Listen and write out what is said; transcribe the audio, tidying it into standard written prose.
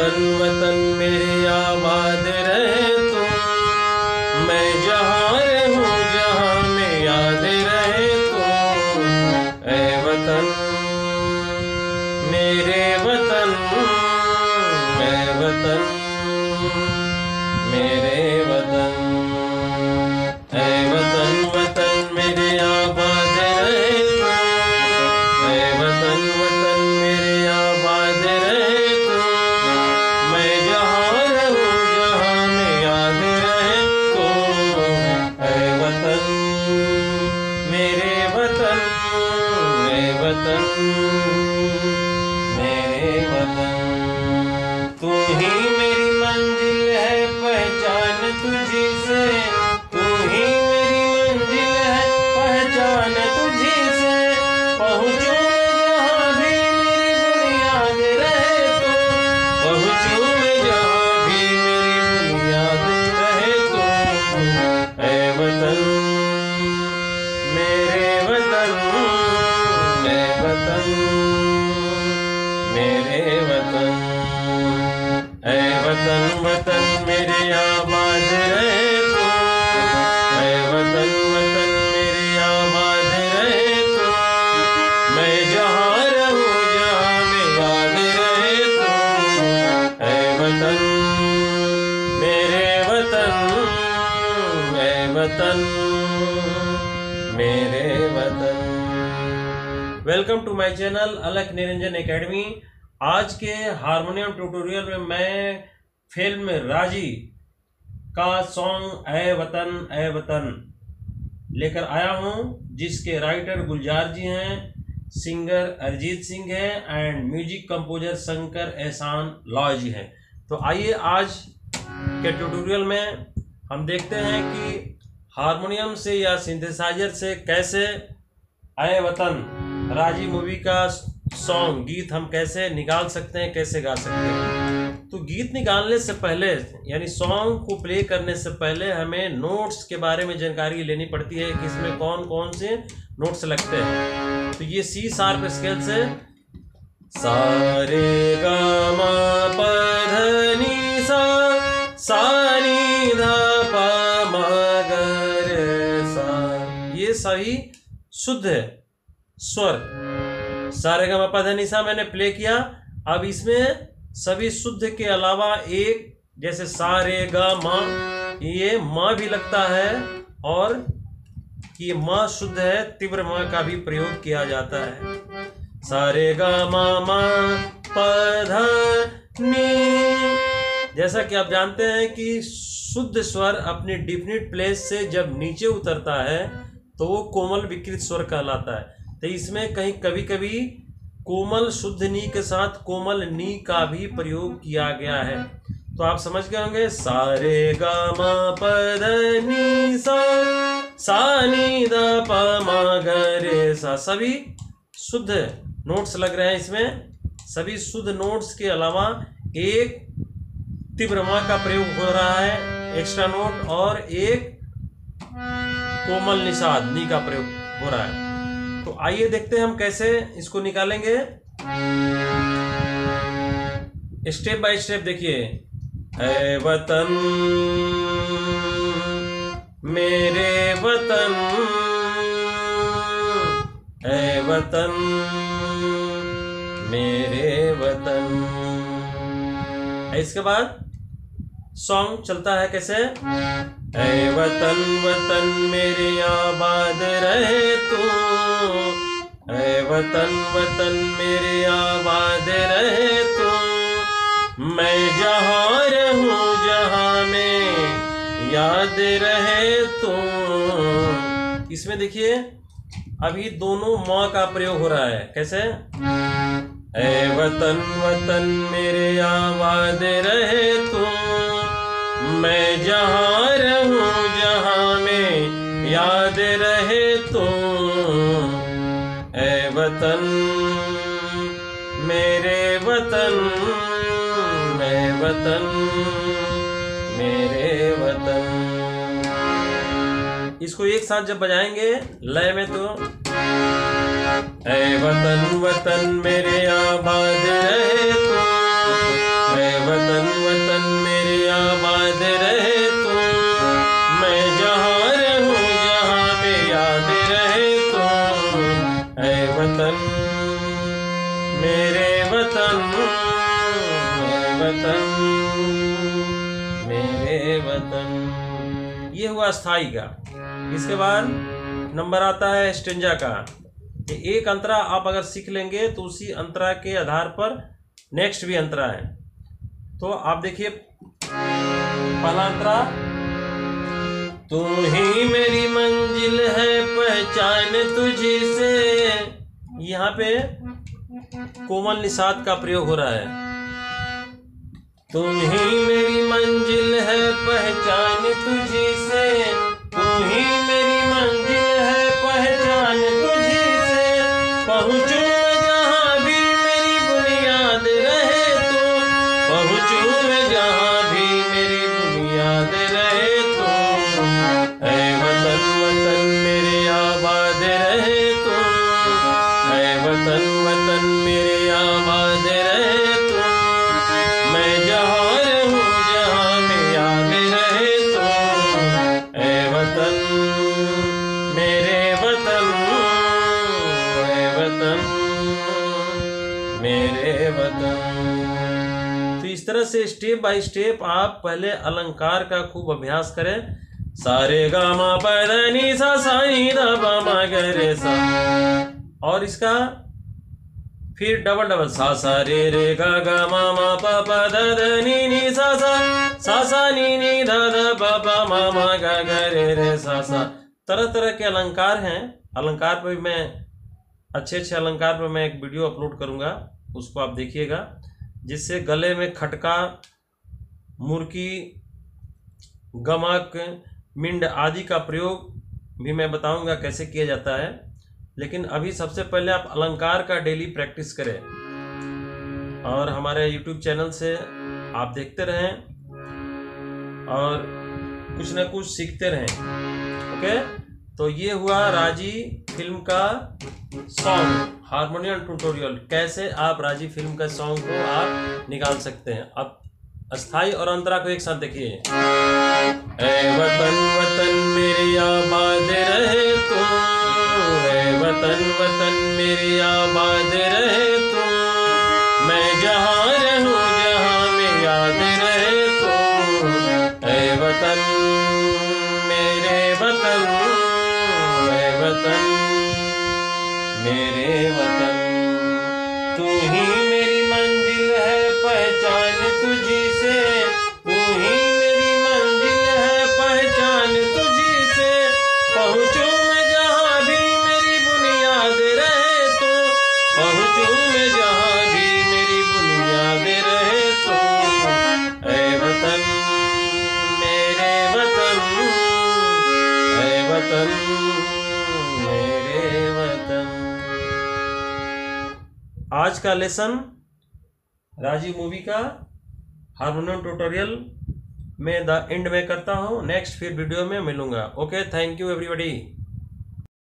वतन वतन मेरे आबाद रहे तुम, मैं जहाँ रहूँ जहाँ में याद रहे तुम। ऐ वतन मेरे वतन, ऐ वतन मेरे वतन, ऐ वतन वतन मेरे आबाद रहे तुम, ऐ वतन वतन मेरे आबाद रहे तुम, मैं जहाँ रहूँ जहाँ में याद रहे तुम। ऐ वतन मेरे वतन, ऐ वतन मेरे वतन, तू ही मेरी मंजिल है पहचान तुझी से, तू ही मेरी मंजिल है पहचान तुझी से, पहुँचूं जहाँ भी मेरी बुनियाद रहे तो, पहुँचूं मैं जहाँ भी मेरी बुनियाद रहे तो। ऐ वतन मेरे वतन, ऐ वतन मेरे वतन, ऐ वतन वतन मेरे आबाद रहे तुम, ऐ वतन वतन मेरे आबाद रहे तुम, मैं जहाँ रहूँ जहाँ में याद रहे तुम। ऐ वतन मेरे वतन, ऐ वतन मेरे वतन। वेलकम टू माय चैनल अलख निरंजन एकेडमी। आज के हारमोनियम ट्यूटोरियल में मैं फिल्म राजी का सॉन्ग ऐ वतन लेकर आया हूं, जिसके राइटर गुलजार जी हैं, सिंगर अरिजीत सिंह है एंड म्यूजिक कंपोजर शंकर एहसान लॉय जी हैं। तो आइए आज के ट्यूटोरियल में हम देखते हैं कि हारमोनियम से या सिंथेसाइजर से कैसे ऐ वतन राजी मूवी का सॉन्ग गीत हम कैसे निकाल सकते हैं, कैसे गा सकते हैं। तो गीत निकालने से पहले यानी सॉन्ग को प्ले करने से पहले हमें नोट्स के बारे में जानकारी लेनी पड़ती है कि इसमें कौन कौन से नोट्स लगते हैं। तो ये सी शार्प स्केल से सा रे गा मा पा धा नी सा, सा नी धा पा मा गा रे सा, ये सही शुद्ध है स्वर। सारे गा मा पा धा नी सा मैंने प्ले किया। अब इसमें सभी शुद्ध के अलावा एक जैसे सा रे गा मा, ये मा भी लगता है और ये मा शुद्ध है, तीव्र मा का भी प्रयोग किया जाता है। सा रे गा मा मा पा धा नी। जैसा कि आप जानते हैं कि शुद्ध स्वर अपने डिफिनिट प्लेस से जब नीचे उतरता है तो वो कोमल विकृत स्वर कहलाता है। तो इसमें कहीं कभी कभी कोमल शुद्ध नी के साथ कोमल नी का भी प्रयोग किया गया है। तो आप समझ गए होंगे सा रे गा मा पा धा नी सा, सा नी धा पा मा गा रे सा, सभी शुद्ध नोट्स लग रहे हैं इसमें। सभी शुद्ध नोट्स के अलावा एक तीव्र मा का प्रयोग हो रहा है एक्स्ट्रा नोट, और एक कोमल निषाद नी का प्रयोग हो रहा है। तो आइए देखते हैं हम कैसे इसको निकालेंगे। स्टेप बाय स्टेप देखिए। ऐ वतन मेरे वतन, ऐ वतन मेरे वतन। इसके बाद सॉन्ग चलता है कैसे। ऐ वतन वतन मेरे आबाद रहे तू, ऐ वतन वतन मेरे आबाद रहे तू, मैं जहाँ रहूँ जहाँ में याद रहे तू। इसमें देखिए अभी दोनों माँ का प्रयोग हो रहा है कैसे। ऐ वतन वतन मेरे आबाद रहे तू, मैं जहाँ रहूँ जहाँ में याद रहे तू। ऐ वतन मेरे वतन, ऐ वतन मेरे वतन। इसको एक साथ जब बजाएंगे लय में तो ऐ वतन वतन मेरे आबाद रहे तू, ऐ वतन वतन मेरे वतन। ये हुआ स्थाई का। इसके बाद नंबर आता है स्टेंजा का। एक अंतरा आप अगर सीख लेंगे तो उसी अंतरा के आधार पर नेक्स्ट भी अंतरा है। तो आप देखिए पहला अंतरा, तू ही मेरी मंजिल है पहचान तुझी से। यहाँ पे कोमल निषाद का प्रयोग हो रहा है। तुम ही मेरी मंजिल है पहचान तुझी से, तुम ही मेरी मंजिल है पहचान तुझी से। पहुँचूं मैं जहाँ भी मेरी बुनियाद रहे तो, पहुँचूं मैं जहाँ भी मेरी बुनियाद रहे तो। ऐ वतन वतन मेरे आबाद रहे तो, ऐ वतन वतन मेरे आबाद रहे तो। मैं जहाँ रहूँ जहाँ में याद रहे तो। ऐ वतन मेरे वतन, ऐ वतन मेरे वतन। तो इस तरह से स्टेप बाय स्टेप आप पहले अलंकार का खूब अभ्यास करें। सारे गा मा पा धा नी सा सा नी धा पा मा गा रे सा। और इसका फिर डबल डबल सा सा रे गा गा मा मा पा पा धा धा नी सा सा नी धा धा पा पा मा गा रे सा सा। तरह तरह के अलंकार हैं। अलंकार पर भी मैं अच्छे अलंकार पर मैं एक वीडियो अपलोड करूंगा, उसको आप देखिएगा, जिससे गले में खटका, मुर्की, गमक, मिंड आदि का प्रयोग भी मैं बताऊंगा कैसे किया जाता है। लेकिन अभी सबसे पहले आप अलंकार का डेली प्रैक्टिस करें और हमारे YouTube चैनल से आप देखते रहें और कुछ न कुछ सीखते रहें। ओके, तो ये हुआ राजी फिल्म का सॉन्ग हारमोनियम ट्यूटोरियल। कैसे आप राजी फिल्म का सॉन्ग को आप निकाल सकते हैं। अब अस्थाई और अंतरा को एक साथ देखिए। ऐ वतन वतन मेरी आबाद रहे तो, ऐ वतन वतन मेरी आबाद रहे तो। मैं जहाँ रहूँ जहाँ में याद रहे तो। ऐ वतन मेरे वतन, ऐ वतन मेरे वतन। तू ही मेरी मंजिल है पहचान तुझी से, तू ही मेरी मंजिल है पहचान तुझी से। पहुँचूं मैं जहाँ भी मेरी बुनियाद रहे तो, पहुँचूं मैं जहाँ भी मेरी बुनियाद रहे तो। ऐ वतन मेरे वतन, ऐ वतन मेरे वतन। आज का लेसन राजी मूवी का हारमोनियम ट्यूटोरियल में द एंड में करता हूँ। नेक्स्ट फिर वीडियो में मिलूंगा। Okay, thank you everybody.